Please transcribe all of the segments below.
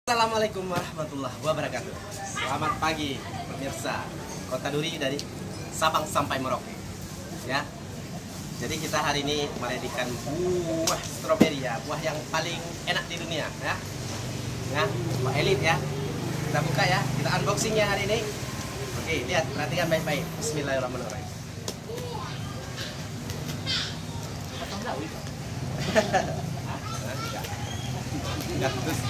Assalamualaikum warahmatullahi wabarakatuh. Selamat pagi pemirsa Kota Duri dari Sabang sampai Merauke. Ya. Jadi kita hari ini merayakan buah stroberi ya, buah yang paling enak di dunia ya. Ya, buah elit ya. Kita buka ya, kita unboxing ya hari ini. Oke, lihat, perhatikan baik-baik. Bismillahirrahmanirrahim. Enggak terus.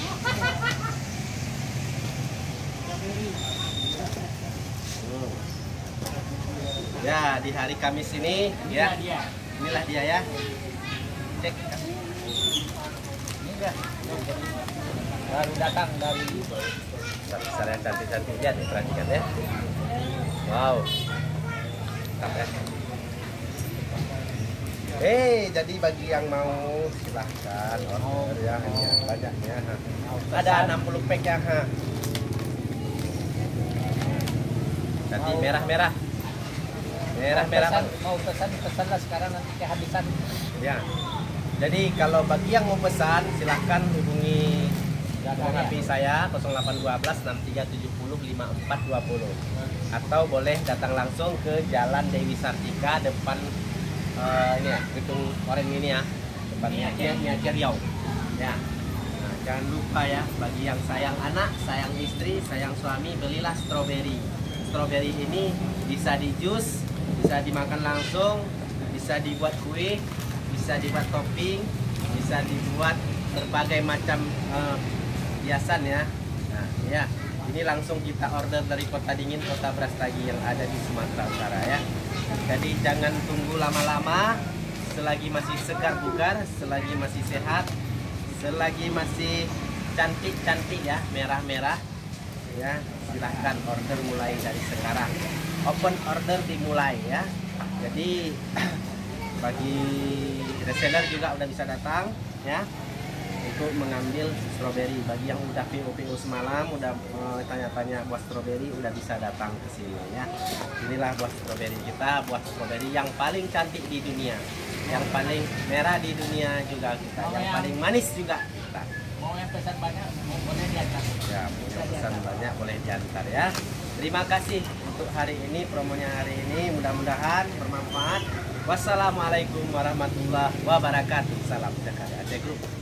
Ya, di hari Kamis ini ya. Inilah dia ya. Cek. Ini enggak. Baru datang dari besar yang cantik-cantik, lihat ya, perhatikan ya. Wow. Mantap ya. Jadi bagi yang mau silahkan order ya, hanya banyaknya. Ada 60 pack ya. Jadi merah-merah. Merah-merah mau pesan sekarang nanti kehabisan ya. Jadi kalau bagi yang mau pesan silahkan hubungi HP saya 0812 6370 5420 atau boleh datang langsung ke Jalan Dewi Sartika depan ini ya, gedung orange ini ya, depannya Niaga Riau ya. Nah, jangan lupa ya, bagi yang sayang anak, sayang istri, sayang suami, belilah stroberi. Stroberi ini bisa di jus, bisa dimakan langsung, bisa dibuat kue, bisa dibuat topping, bisa dibuat berbagai macam hiasan ya. Nah ya, ini langsung kita order dari Kota Dingin, Kota Brastagi yang ada di Sumatera Utara ya. Jadi jangan tunggu lama-lama, selagi masih segar bugar, selagi masih sehat, selagi masih cantik-cantik ya, merah-merah ya, silahkan order mulai dari sekarang. Open order dimulai ya. Jadi bagi reseller juga udah bisa datang ya untuk mengambil stroberi. Bagi yang udah PO semalam, udah tanya-tanya buah stroberi, udah bisa datang ke sini ya. Inilah buah stroberi kita, buah stroberi yang paling cantik di dunia, yang paling merah di dunia juga kita, yang paling manis juga kita. mau yang pesan banyak boleh diantar Ya, punya pesan banyak boleh diantar ya. Terima kasih untuk hari ini, promonya hari ini, mudah-mudahan bermanfaat. Wassalamualaikum warahmatullahi wabarakatuh. Salam Jakarta Aceh Group.